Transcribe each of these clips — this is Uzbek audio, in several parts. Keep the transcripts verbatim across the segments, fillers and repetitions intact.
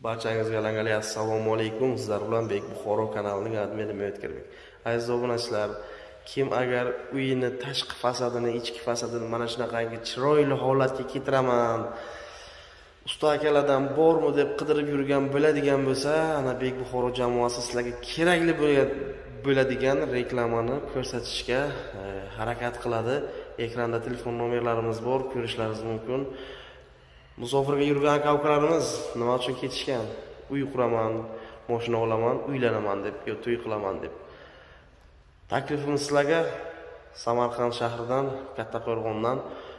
Barchangizga alangali assalomu alaykum. Sizlar bilan Bek Buxoro kanalining admini Me'tkirbek. Aziz obunachilar, kim agar uyini tashqi fasadini, ichki fasadini mana shunaqangi chiroyli holatga keltiraman, usta akalardan bormi deb qidirib yurgan bo'ladigan bo'lsa, ana Bek Buxoro jamoasi sizlarga kerakli bo'ladigan reklamani ko'rsatishga e, harakat qiladi. Ekranda telefon nomerlarimiz bor, ko'rishlaringiz mumkin. Musofirga yurgan aka-ukalarimiz nima uchun ketishgan? Uy quraman, mashina olaman, uylanaman deb, yo to'y qilaman deb. Taklifimiz sizlarga Samarqand shahridan, Kattaqo'rg'ondan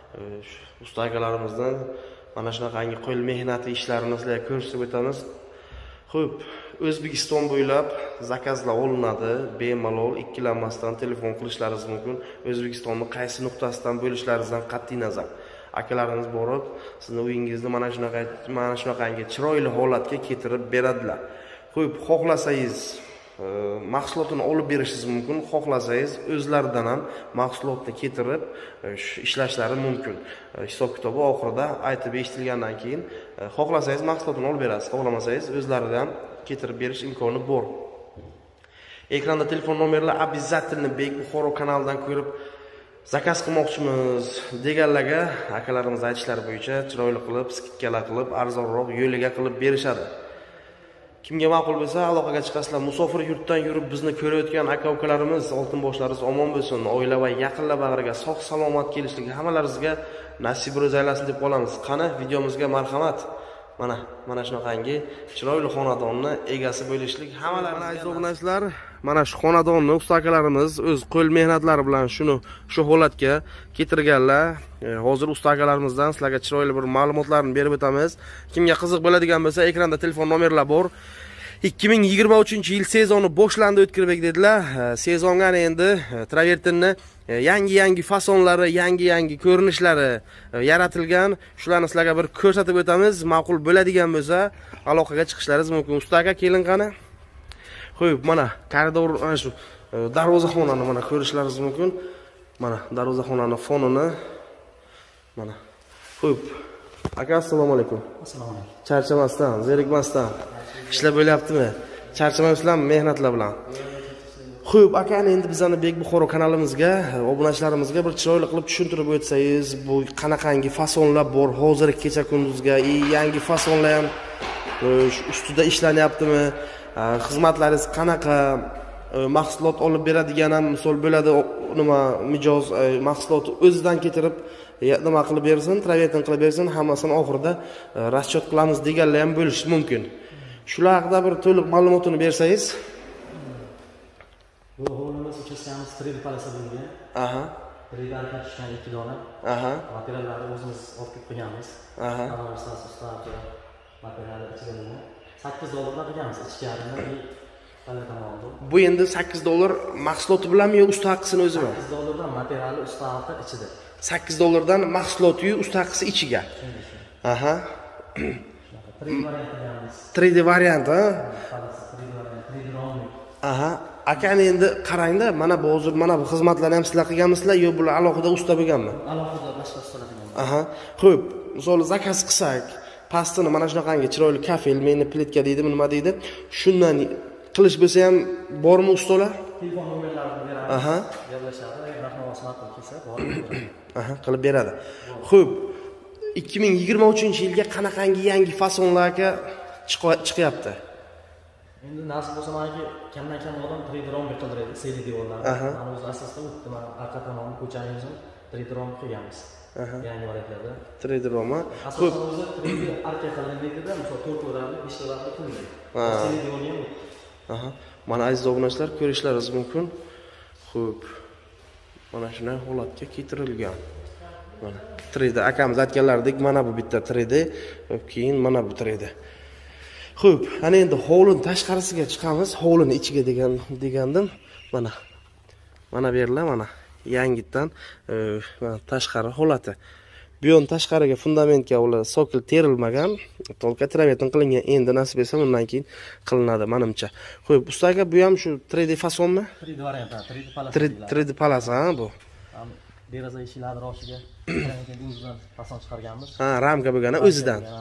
usta akalarimizdan mana shunaqangi qo'l mehnati ishlarini sizlarga ko'rsatib o'tamiz. Xo'p, O'zbekiston bo'ylab zakazlar olinadi, bemalol ikkilanmasdan telefon qilishlaringiz mumkin. O'zbekistonning qaysi nuqtasidan bo'lishlaringizdan qat'iy nazar akalarimiz borib, sizni uyingizni mana shunaqa mana shunaqangi chiroyli holatga keltirib beradilar. Xo'p, xohlasangiz e, mahsulotini olib berishingiz mumkin, xohlasangiz o'zlaridan ham mahsulotni keltirib e, ishlashlari mumkin. E, hisob kitobi oxirida aytib eshitilgandan keyin e, xohlasangiz mahsulotini olib berasiz, xohlamasangiz o'zlaridan keltirib berish imkoni bor. Ekranda telefon nomerlar обязательно Bek Buxoro kanalidan ko'rib zakaz qilmoqchimiz deganlarga akalarimiz aytishlari bo'yicha chiroyli qilib, skidkalar qilib, arzonroq yo'liga qilib berishadi. Kimga ma'qul bo'lsa aloqaga chiqasizlar. Musofir yurtdan yurib bizni ko'rayotgan aka-ukalarimiz, oltin boshlaringiz omon bo'lsin, oila va yaqinlar bag'riga sog' salomat kelishligi hammalaringizga nasib ro'z aylasin deb qolamiz. Qani videomizga marhamat. Mana mana shunaqangi chiroyli xonadonni egasi bo'lishlik hammalaringizga aziz obunachilar, mana shu xonadonni usta akalarimiz o'z qo'l mehnatlari bilan shuni shu holatga keltirganlar. E, hozir usta akalarimizdan sizlarga chiroyli bir ma'lumotlarni berib o'tamiz. Kimga qiziq bo'ladigan bo'lsa, ekranda telefon nomerlar bor. ikki ming yigirma uchinchi yil sezoni boshlandi O'tkirbek dedilar. Sezonga endi travertinni yangi-yangi fasonlari, yangi-yangi ko'rinishlari yaratilgan. Shularni sizlarga bir ko'rsatib o'tamiz. Ma'qul bo'ladigan bo'lsa, aloqaga chiqishlaringiz mumkin. Usta aka, keling qani. Xo'p, mana koridor, mana shu darvozaxonani mana ko'rishlaringiz mumkin. Mana darvozaxonaning fonini mana. Xo'p. Aka, assalomu alaykum. Assalomu alaykum. Charchamasdan, zerikmasdan ishlar bo'lyaptimi? Charchamayapsizlarmi mehnatlar bilan? Xo'p, aka, endi bizani Bek Buxoro kanalimizga, obunachilarimizga bir chiroyli qilib tushuntirib o'tsangiz, bu qanaqangi fasonlar bor hozirgi kecha kunduzga, yangi fasonlar ham ustida ishlanyaptimi? Xizmatlaringiz qanaqa? Mahsulot olib beradigan ham misol bo'ladi, nima mijoz mahsulot o'zidan keltirib nima qilib bersin, travertin qilib bersin, hammasini oxirida raschot qilamiz deganlar ham bo'lishi mumkin. Shular haqida bir to'liq ma'lumotini bersangiz. Bu hovlimiz uchastkamiz uch D palasa bo'lgan. Aha. uch D arka tushgan ikki dona. Aha. Materiallarni o'zimiz olib kelib qo'yganmiz. Aha. Materiallar ichida sakkiz dollardan qilganmiz. Ichkarini bu endi sakkiz dollar mahsuloti bilanmi yo usta haqqisini o'zimi? sakkiz dollardan materiali usta haqqi ichida. sakkiz dollardan mahsuloti yu usta haqqisi ichiga. Aha. uch D variant, ha? Aha. Aka, endi qarangda, mana bu hozir mana bu xizmatlarni ham sizlar qilganmisizlar yo bular alohida usta bo'lganmi? Alohida boshqa ustalar qilgan. Aha. Xo'p, misol zakaz qilsak, pastini mana shunaqangi chiroyli kafel, meni plitka deydimi, nima deydi? Shundan qilish bo'lsa ham bormi ustalar? Telefon nomerlarini beramiz. Aha. Gaplashadi, rahmat ma'qul kelsa, borib. Aha, qilib beradi. Xo'p, ikki ming yigirma uchinchi yilga qanaqangi yangi fasonlarga chiqyapti? Endi nasib bo'lsa, manki kamdan kam odam uch D rom qildiradi, C D devorlarni. Mana o'z asosida o'tdi, mana arqa tomonni ko'chamizni uch D rom qilganmiz. Aha. Yangi variantlarda. uch D rom. Xo'p, uch D arqa qilinmaydida, misol to'rt o'rali, besh o'rali qilinmaydi. C D devorni ham. Aha. Mana aziz obunachilar, ko'rishlaringiz mumkin. Xo'p. Mana shunday holatga keltirilgan. Mana uch D akamiz aytganlaridek, mana bu bitta uch D, keyin mana bu uch D. Xo'p, ana endi hovlini tashqarisiga chiqamiz. Hovlini ichiga degan degandim. Mana. Mana berlar, mana yangitdan mana tashqari holati. Bu yon tashqariga fundamentga ular sokil terilmagan, tolka travertin qilingan. Endi nasib etsa undan keyin qilinadi menimcha. Xo'p, usta aka, bu ham shu uch D fasonmi? uch D variant, uch D palasa. uch D palasa, ha bu. Deraza eshiklari roshiga fason chiqarganmiz. Ha, ramka bo'lgani o'zidan.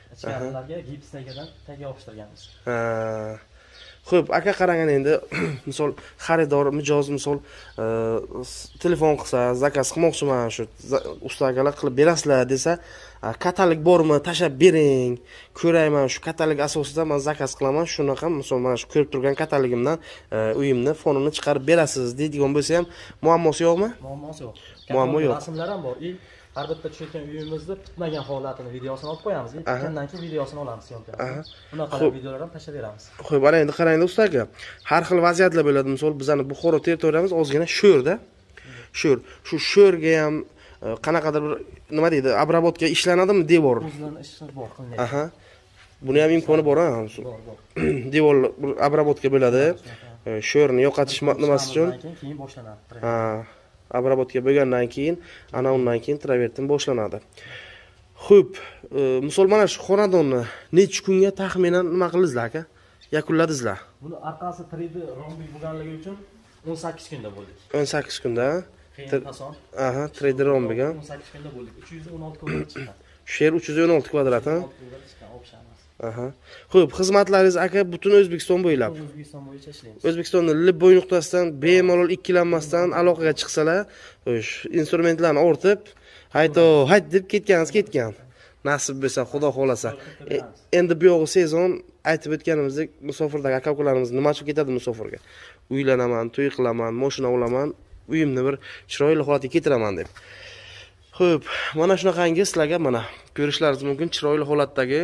ichkarilarga gips tagadan tag yopishtirganmiz. Ha. Xo'p, aka qarang endi, misol xaridor mijoz misol telefon qilsa, zakaz qilmoqchiman, shu ustagalar qilib berasizlar desa, katalog bormi, tashab bering, ko'rayman, shu katalog asosida men zakaz qilaman, shunaqa misol mana shu ko'rib turgan katalogimdan uyimni fonini chiqarib berasiz deydigan bo'lsa ham muammosi yo'qmi? Muammosi yo'q. Muammo yo'q. Rasmlar ham bor. Har bitta tushayotgan uyimizni bitmagan holatini videosini olib qo'yamiz. Bitgandan keyin videosini olamiz syomkani. Bunaqa videolar ham tashlab beramiz. Xo'p, ana endi qaranglar usta aka. Har xil vaziyatlar bo'ladi. Misol bizning Buxoro territoriyamiz ozgina sho'rda. Sho'r. Shu sho'rga ham qanaqadir bir nima deydi, obработка ishlanadimi devor? O'zlarini ishlab bor qilinadi. Aha. Buni ham imkoni bor, ha? Bor, bor. Devor obработка bo'ladi. Sho'rni yo'qotish nimasi uchun? Keyin boshlanadi. Ha. Obработка bo'lgandan keyin ana undan keyin travertin boshlanadi. Xo'p, misol mana shu xonadonni necha kunga taxminan nima qildingizlar aka? Yakunladingizlar? Buni orqasi uch D rombik bo'lganligi uchun o'n sakkiz kunda bo'ldik. o'n sakkiz kunda. Fason. Aha, uch D rombik ha. o'n sakkiz kunda bo'ldik. uch yuz o'n olti kvadrat chiqqan. Shu yer uch yuz o'n olti kvadrat ha? Aha. Xo'p, xizmatlaringiz aka butun O'zbekiston bo'ylab. O'zbekiston bo'yicha ishlaymiz. O'zbekistonning Libboy nuqtasidan bemalol ikkilanmasdan aloqaga chiqsalar, o'sh instrumentlarni ortib, hayto, hayt deb ketganingiz ketgan. Nasib bo'lsa, Xudo xolasa. Endi bu yo'g'i sezon aytib o'tganimizdek, musofirdagi aka-ukalarimiz nima uchun ketadi musofirga? Uylanaman, to'y qilaman, mashina olaman, uyimni bir chiroyli holatga keltiraman deb. Xo'p, mana shunaqangi sizlarga mana ko'rishlaringiz mumkin chiroyli holatdagi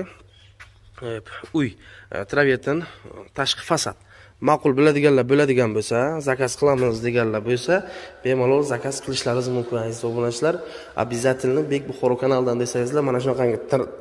uy, travertin, tashqi fasad. Ma'qul biladiganlar bo'ladigan bo'lsa, zakaz qilamiz deganlar bo'lsa, bemalol zakaz qilishlaringiz mumkin aziz obunachilar. Обязательно Bek Buxoro kanalidan desangizlar, mana shunaqangi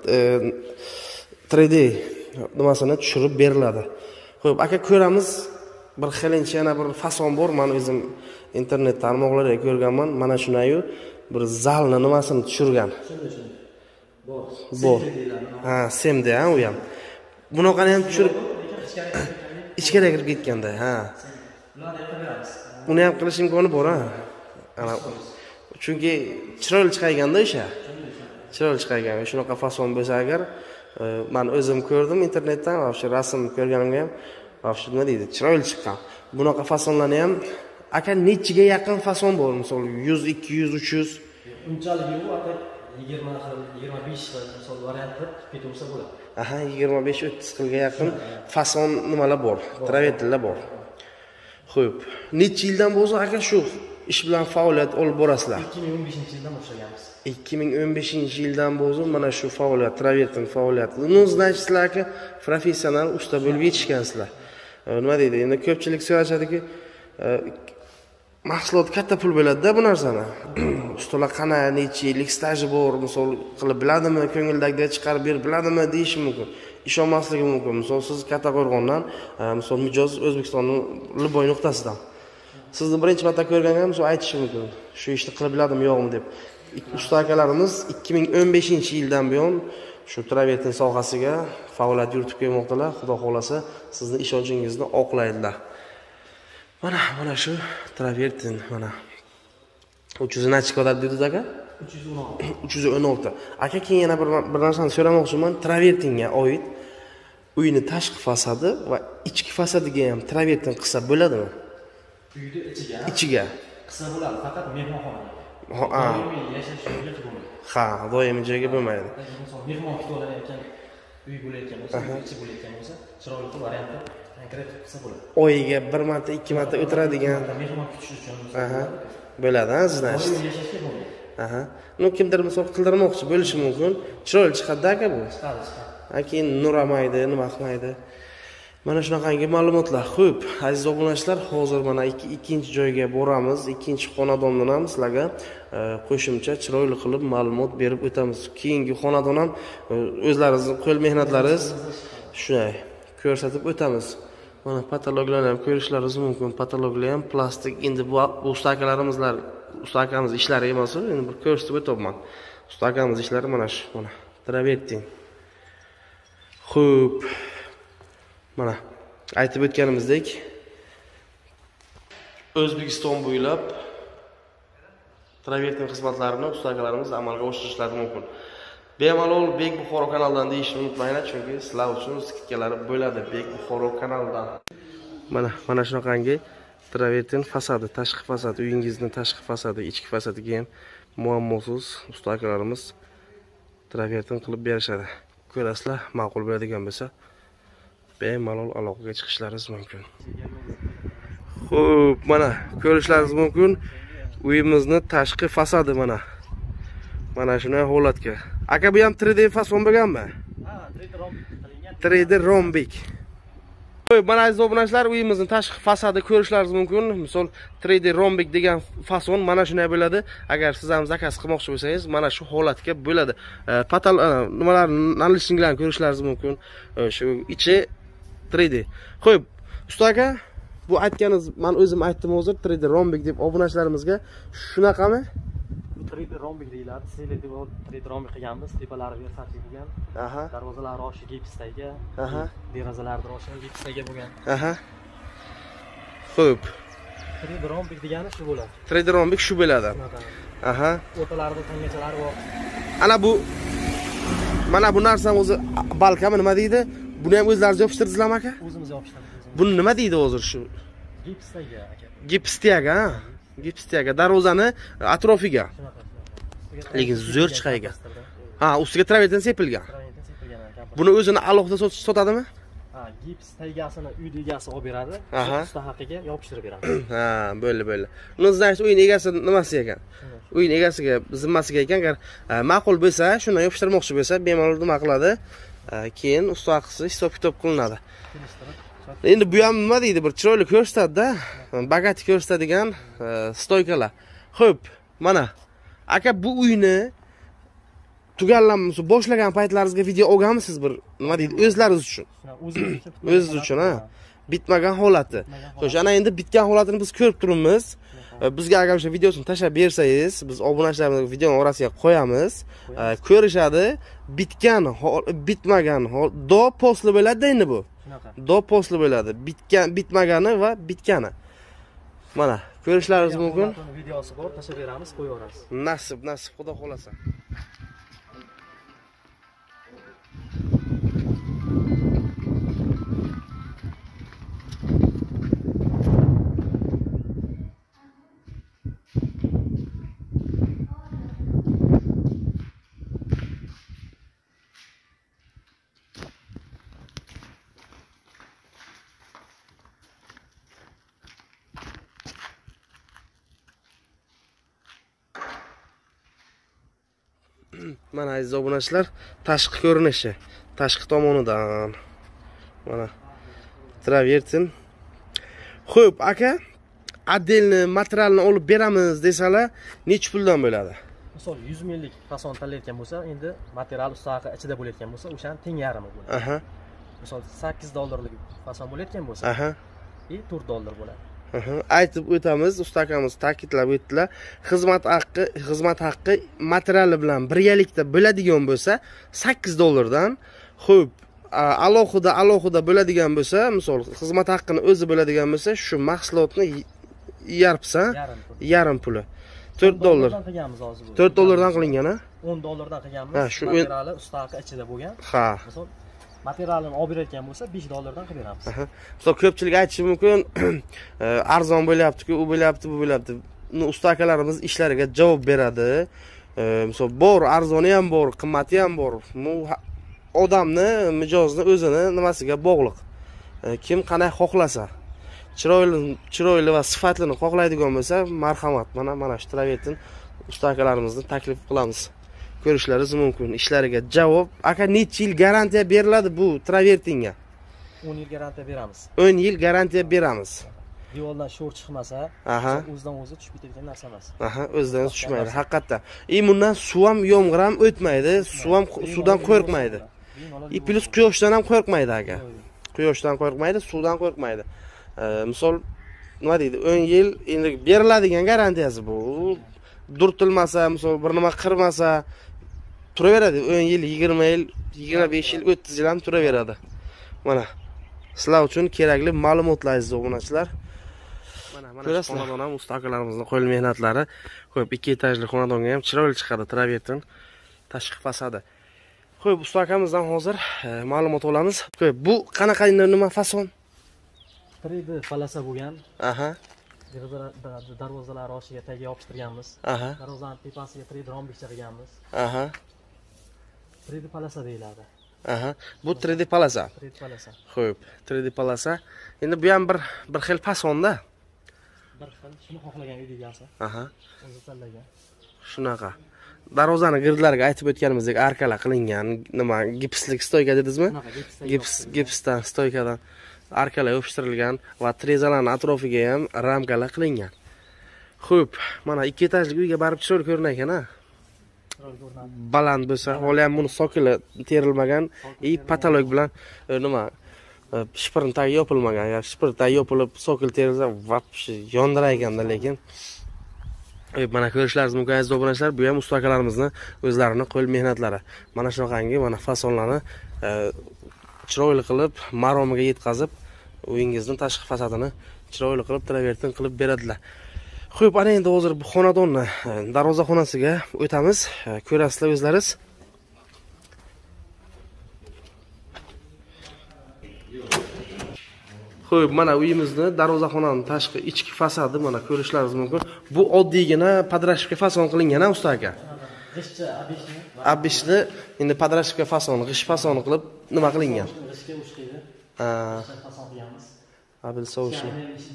uch D nimasini tushirib beriladi. Xo'p, aka ko'ramiz. Bir xilincha yana bir fason bor. Men o'zim internet tarmoqlarida ko'rganman. Mana shunayu bir zalni nimasini tushirgan. Bor. Bor. Ha, semda ha, u ham. Bunaqani ham tushirib ichkariga kirib ketganda, ha. Ularni qilamiz. Uni ham qilish imkoni bor, ha. Ana chunki chiroyli chiqayganda o'sha. Chiroyli chiqaygan. Shunaqa fason bo'lsa agar, men o'zim ko'rdim internetdan, o'sha rasm ko'rganimga ham, o'sha nima deydi, chiroyli chiqqan. Bunaqa fasonlarni ham aka nechiga yaqin fason bor, misol yuz, ikki yuz, uch yuz. Unchalik yo'q, aka yigirma xil, yigirma besh xil misol variantlar ketaversa bo'ladi. Aha, yigirma besh o'ttiz xilga yaqin fason nimalar bor, travertinlar bor. Xo'p, necha yildan bo'lsa aka shu ish bilan faoliyat olib borasizlar? ikki ming o'n beshinchi yildan boshlaganmiz. ikki ming o'n beshinchi yildan bo'lsa mana shu faoliyat, travertin faoliyati. Uni значит sizlar aka professional usta bo'lib yetishgansizlar. Nima deydi? Endi ko'pchilik so'rashadiki, mahsulot katta pul bo'ladi-da bu narsani. Ustalar qana necha yillik staji bor, misol qilib biladimi, ko'ngildagidek chiqarib berib biladimi deyish mumkin. Ishonmasligi mumkin. Misol siz Kattaqo'rg'ondan, misol mijoz O'zbekistonning Libboy nuqtasidan. Sizni birinchi marta ko'rganga misol aytish mumkin. Shu ishni qilib biladimi, yo'qmi deb. Usta akalarimiz ikki ming o'n beshinchi yildan buyon shu travertin sohasiga faoliyat yuritib kelmoqdalar. Xudo xolasa sizni ishonchingizni oqlaydilar. Mana mana shu travertin mana uch yuz necha kvadrat dedingiz aka? uch yuz o'n olti. uch yuz o'n olti. Aka keyin yana bir bir narsani so'ramoqchiman. Travertinga oid uyni tashqi fasadi va ichki fasadiga ham travertin qilsa bo'ladimi? Uyni ichiga. Ichiga Qilsa bo'ladi, faqat mehmonxonaga. Ha, doimiy yashash joyiga bo'lmaydi. ha, doimiy joyga bo'lmaydi. Misol mehmon kutib uy bo'layotgan bo'lsa, ichi bo'layotgan bo'lsa, chiroyli qilib variantda konkret qilsa bo'ladi. Oyiga bir marta, ikki marta o'tiradigan. Mehmon kutish uchun Aha. Bo'ladi, ha, значит. Yashashga bo'lmaydi. Aha. Nu kimdir misol qildirmoqchi bo'lishi mumkin. Chiroyli chiqadi aka bu. Chiqadi, chiqadi. Keyin nuramaydi, nima qilmaydi. Mana shunaqangi ma'lumotlar. Xo'p, aziz obunachilar, hozir mana ikki ikkinchi joyga boramiz. Ikkinchi xonadondan ham sizlarga qo'shimcha chiroyli qilib ma'lumot berib o'tamiz. Keyingi xonadon ham o'zlaringizning qo'l mehnatlaringiz shunday ko'rsatib o'tamiz. Mana patologlarni ham ko'rishlaringiz mumkin. Patologlar ham plastik. Endi bu usta akalarimizlar, usta akamiz ishlari emas, endi bir ko'rsatib o'taman. Usta akamiz ishlari mana shu, mana travertin. Xo'p. Mana aytib o'tganimizdek O'zbekiston bo'ylab travertin xizmatlarini usta akalarimiz amalga oshirishlari mumkin. Bemalol Bek Buxoro kanalidan deyishni unutmanglar, chunki sizlar uchun skidkalari bo'ladi Bek Buxoro kanalidan. Mana mana shunaqangi travertin fasadi, tashqi fasadi, uyingizni tashqi fasadi, ichki fasadiga ham muammosiz usta akalarimiz travertin qilib berishadi. Ko'rasizlar, ma'qul bo'ladigan bo'lsa, bemalol aloqaga chiqishlaringiz mumkin. Xo'p, mana ko'rishlaringiz mumkin uyimizni tashqi fasadi mana. Mana shunday holatga. Aka bu ham uch D fason bo'lganmi? Ha, uch D rombik qilingan. uch D rombik. Xo'p, mana aziz obunachilar, uyimizning tashqi fasadi ko'rishlaringiz mumkin. Misol uch D rombik degan fason mana shunday bo'ladi. Agar siz ham zakaz qilmoqchi bo'lsangiz, mana shu holatga bo'ladi. Patal nimalar nalishinglarni ko'rishlaringiz mumkin. Shu ichi uch D. Xo'p, usta aka, bu aytganingiz, men o'zim aytdim hozir uch D rombik deb obunachilarimizga shunaqami? uch D rombik deyiladi. Sizlar deb uch D rombik qilganmiz. Tepalari versatli bo'lgan. Aha. Darvozalar roshi gipsdagi. Aha. Derazalar roshi gipsdagi bo'lgan. Aha. Xo'p. uch D rombik degani shu bo'ladi. uch D rombik shu bo'ladi. Aha. O'rtalarida tangachalari bor. Ana bu mana bu narsani o'zi balkami nima deydi? Buni ham o'zlaringiz yopishtirdingizlarmi aka? O'zimiz yopishtirdik. Buni nima deydi hozir shu? Gipsdagi aka. Gipsdagi, ha? Gipsdagi darvozani atrofiga. Lekin zo'r chiqayga. Ha, ustiga travertin sepilgan. Travertin sepilgan ekan. Buni o'zini alohida sotadimi? Ha, gips taygasini uy egasi olib beradi. Usta haqiga yopishtirib beradi. Ha, bo'ldi, bo'ldi. Uni значит uyning egasi nimasi ekan? Uyning egasiga, zimmasiga ekan, agar ma'qul bo'lsa, shuni yopishtirmoqchi bo'lsa, bemalol nima qiladi? Keyin usta haqisi hisob-kitob qilinadi. Endi bu ham nima deydi? Bir chiroyli ko'rsatadi-da. Bagati ko'rsatadigan stoykalar. Xo'p, mana aka bu uyni tugallanmasa boshlagan paytlaringizga video olganmisiz bir nima deydi? O'zlaringiz uchun. O'zingiz uchun. O'zingiz uchun, ha. Bitmagan holati. Xo'sh, ana endi bitgan holatini biz ko'rib turibmiz. Bizga agar o'sha videosini tashlab bersangiz, biz obunachilarimiz videoning orasiga qo'yamiz. Ko'rishadi. Bitgan, bitmagan, do postli bo'ladi endi bu. Do postli bo'ladi. Bitgan, bitmagani va bitgani. Mana, ko'rishlaringiz mumkin. Videosi bor, tashlab beramiz, qo'yaveramiz. Nasib, nasib, xudo xolasa. Mana aziz obunachilar, tashqi ko'rinishi, tashqi tomonidan. Mana travertin. Xo'p, aka, отдельный materialni olib beramiz desalar, nech puldan bo'ladi? Misol yuz minglik fason tanlayotgan bo'lsa, endi material ustaqi ichida bo'layotgan bo'lsa, o'shaning teng yarmi bo'ladi. Aha. Misol sakkiz dollarlik fason bo'layotgan bo'lsa, aha, и to'rt dollar bo'ladi. Aha, aytib o'tamiz, usta akamiz ta'kidlab o'tdilar. Xizmat haqqi, xizmat haqqi materiali bilan birgalikda bo'ladigan bo'lsa, sakkiz dollardan, xo'p, alohida alohida bo'ladigan bo'lsa, misol xizmat haqqini o'zi bo'ladigan bo'lsa, shu mahsulotni yarpsa, yarim puli. to'rt dollar. to'rt dollardan qilingan, ha? o'n dollardan qilganmiz. Materiali ustaqi ichida bo'lgan. Ha. Misol materialini olib berayotgan bo'lsa, besh dollardan qilib beramiz. Aha. Misol ko'pchilik aytishi mumkin, arzon bo'lyapti-ku, u bo'lyapti, bu bo'lyapti. Uni usta akalarimiz ishlariga javob beradi. Misol bor, arzoni ham bor, qimmati ham bor. Bu odamni, mijozni o'zini nimasiga bog'liq. Kim qanday xohlasa, chiroyli, chiroyli va sifatlini xohlaydigan bo'lsa, marhamat, mana mana shu travertin usta akalarimizni taklif qilamiz. Ko'rishlaringiz mumkin. Ishlariga javob. Aka, necha yil garantiya beriladi bu travertinga? o'n yil garantiya beramiz. o'n yil garantiya beramiz. Devordan sho'r chiqmasa, o'zidan o'zi tushib ketadigan narsa emas. Aha, o'zidan o'zi tushmaydi, haqiqatdan. E bundan suv ham, yomg'ir ham o'tmaydi, suv ham suvdan qo'rqmaydi. E plus quyoshdan ham qo'rqmaydi aka. Quyoshdan qo'rqmaydi, suvdan qo'rqmaydi. Misol nima deydi? o'n yil endi beriladigan garantiyasi bu. Durtilmasa, misol bir nima qirmasa, turaveradi. o'n yil, yigirma yil, yigirma besh yil, o'ttiz yil ham turaveradi. Mana sizlar uchun kerakli ma'lumotlar aziz obunachilar. Mana mana xonadon ham usta akalarimizning qo'l mehnatlari. Ko'p ikki etajli xonadonga ham chiroyli chiqadi travertin. Tashqi fasadi. Xo'p, usta akamizdan hozir ma'lumot olamiz. Xo'p, bu qanaqa nima fason? uch D palasa bo'lgan. Aha. Darvozalar oshiga tagiga yopishtirganmiz. Aha. Darvozaning tepasiga uch D rombikcha qilganmiz. Aha. uch D palasa deyiladi. Aha. Bu uch D palasa. uch D palasa. Xo'p, uch D palasa. Endi bu ham bir bir xil fasonda. Bir xil, shuni xohlagan egasi. Aha. O'zi tanlagan. Shunaqa. Darvozani girdlariga aytib o'tganimizdek arkalar qilingan, nima, gipslik stoyka dedingizmi? Gips, gipsdan, stoykadan arkalar yopishtirilgan va trezalarning atrofiga ham ramkalar qilingan. Xo'p, mana ikki etajli uyga barib chiroyli ko'rinar ekan-a. Baland bo'lsa, hali ham buni sokili terilmagan, и patolog bilan nima, shipirni tagi yopilmagan. Ya shipir tagi yopilib, sokil terilsa, vapshi yondirar ekanda, lekin mana ko'rishlaringiz mumkin aziz obunachilar, bu ham usta akalarimizni o'zlarining qo'l mehnatlari. Mana shunaqangi mana fasonlarni chiroyli qilib, maromiga yetkazib, uyingizning tashqi fasadini chiroyli qilib, travertin qilib beradilar. Xo'p, ana endi hozir bu xonadonni darvoza xonasiga o'tamiz. Ko'rasizlar o'zlaringiz. Xo'p, mana uyimizni darvozaxonaning tashqi ichki fasadi mana ko'rishlaringiz mumkin. Bu oddiygina podrashivka fason qilingan-a usta aka? G'ishcha abishni. Abishni endi podrashivka fason, g'ish fasoni qilib nima qilingan? G'ishga ushlaydi. Ha, fason qilganmiz. abil sovushi.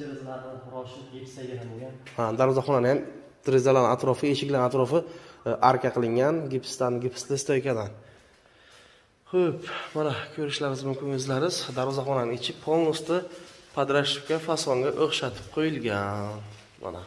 Ha, darvozaxonani ham derazalarning atrofi, eshiklar atrofi arka qilingan, gipsdan, gipsli stoykadan. Xo'p, mana ko'rishlaringiz mumkin o'zlaringiz. Darvozaxonaning ichi polnosti podrashivka fasonga o'xshatib qo'yilgan. Mana.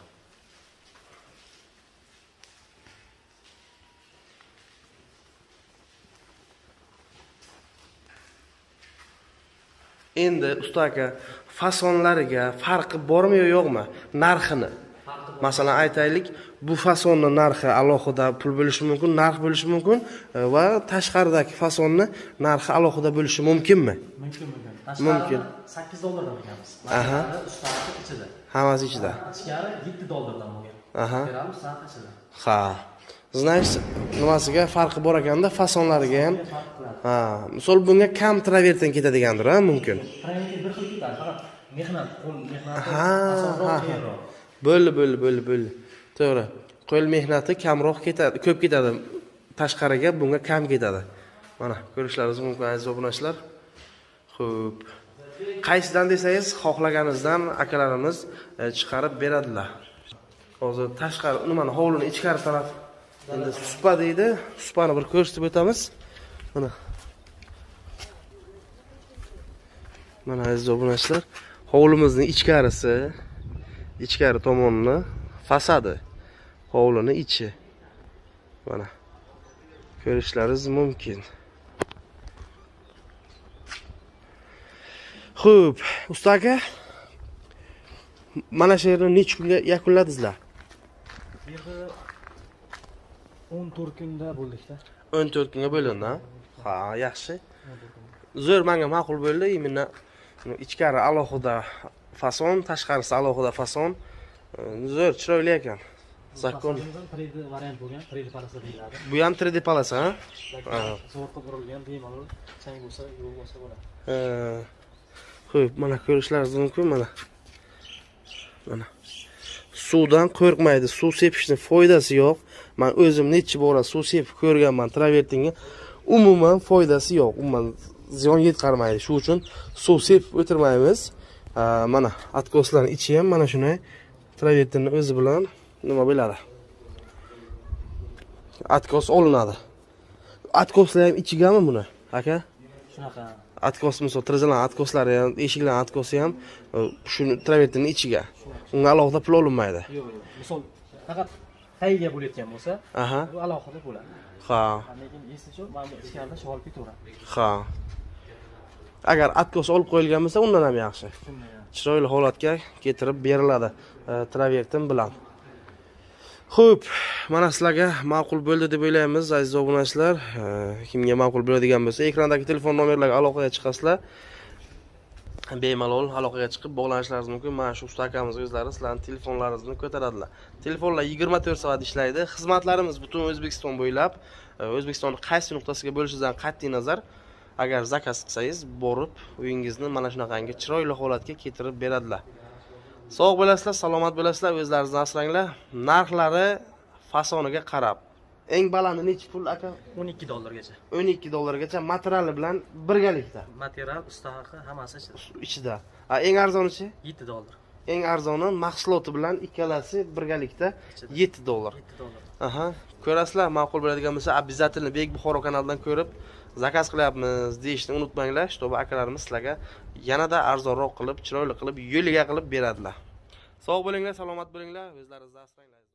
Endi usta aka, fasonlariga farqi bormi yo yo'qmi? Narxini. Masalan, aytaylik, bu fasonning narxi alohida pul bo'lishi mumkin, narx bo'lishi mumkin va tashqaridagi fasonni narxi alohida bo'lishi mumkinmi? Mumkin, mumkin. Mumkin. sakkiz dollardan olganmiz. Aha. Ustasi ichida. Hammasi ichida. Ichkari yetti dollardan bo'lgan. Aha. Beramiz saat ichida. Ha. Znash, nimasiga farqi bor ekanda, fasonlariga ham. Ha, misol bunga kam travertin ketadigandir, ha, mumkin. Travertin bir xil ketadi, faqat mehnat, qo'l mehnati asosroq. Bo'ldi, bo'ldi, bo'ldi, bo'ldi. To'g'ri. Qo'l mehnati kamroq ketadi, ko'p ketadi. Tashqariga bunga kam ketadi. Mana ko'rishlaringiz mumkin aziz obunachilar. Xo'p. Qaysidan desangiz, xohlaganingizdan akalarimiz chiqarib beradilar. Hozir tashqari, nimani hovlini ichkari taraf endi supa deydi. Supani bir ko'rsatib o'tamiz. Mana. Mana aziz obunachilar, hovlimizning ichkarisi, ichkari tomonni fasadi, hovlining ichi. Mana. Ko'rishlaringiz mumkin. Xo'p, usta aka, mana shu yerni necha kunga yakunladingizlar? Bu yerda o'n to'rt kunda bo'ldikda. o'n to'rt kunga bo'lindi, ha? Ha, yaxshi. Zo'r, menga ma'qul bo'ldi. Menga ichkari alohida fason, tashqarisi alohida fason. Zo'r, chiroyli ekan. Zakon. uch D variant bo'lgan, uch D palasa deyiladi. Bu ham uch D palasa, ha? Ha. Zo'rqa qurilgan, bemalol chang bo'lsa, yo'l bo'lsa bo'ladi. Ha. Xo'p, mana ko'rishlaringiz mumkin mana. Mana. Suvdan qo'rqmaydi, suv sepishning foydasi yo'q. Men o'zim necha bora suv sepib ko'rganman, travertinga umuman foydasi yo'q. Umuman ziyon yetkazmaydi. Shuning uchun suv sepib o'tirmaymiz. Mana atkoslarning ichi ham mana shunday travertinning o'zi bilan nima bo'ladi? Atkos olinadi. Atkoslar ham ichigami buni, aka? Shunaqa. Atkos misol trezalar atkoslari ham, eshiklar atkosi ham shuni travertinning ichiga. Unga alohida pul olinmaydi. Yo'q, yo'q. Misol faqat tagiga bo'layotgan bo'lsa, aha, bu alohida bo'ladi. Ha. Lekin esicha, mana bu ichkarida sholib ketaveradi. Ha. Agar atkos olib qo'yilgan bo'lsa, undan ham yaxshi. Chiroyli holatga keltirib beriladi travertin bilan. Xo'p, mana sizlarga ma'qul bo'ldi deb o'ylaymiz aziz obunachilar. Kimga ma'qul bo'ladigan bo'lsa, ekrandagi telefon nomerlariga aloqaga chiqasizlar. Bemalol aloqaga chiqib bog'lanishlaringiz mumkin. Mana shu usta akamiz o'zlari sizlarning telefonlaringizni ko'taradilar. Telefonlar yigirma to'rt soat ishlaydi. Xizmatlarimiz butun O'zbekiston bo'ylab. O'zbekistonning qaysi nuqtasiga bo'lishidan qat'iy nazar, agar zakaz qilsangiz, borib uyingizni mana shunaqangi chiroyli holatga keltirib beradilar. Sog' bo'lasizlar, salomat bo'lasizlar, o'zlaringizni asranglar. Narxlari fasoniga qarab. Eng balandi necha pul aka? o'n ikki dollargacha. o'n ikki dollargacha materiali bilan birgalikda. Material, usta haqi hammasi ichida. Ichida. Ha, eng arzonichi? yetti dollar. Eng arzoni mahsuloti bilan ikkalasi birgalikda yetti dollar. yetti dollar. Aha, ko'rasizlar, ma'qul bo'ladigan bo'lsa, обязательно Bek Buxoro kanalidan ko'rib zakaz qilyapmiz deyishni unutmanglar, чтобы akalarimiz sizlarga yanada arzonroq qilib, chiroyli qilib, yo'liga qilib beradilar. Sog' bo'linglar, salomat bo'linglar, o'zlaringizni asranglar.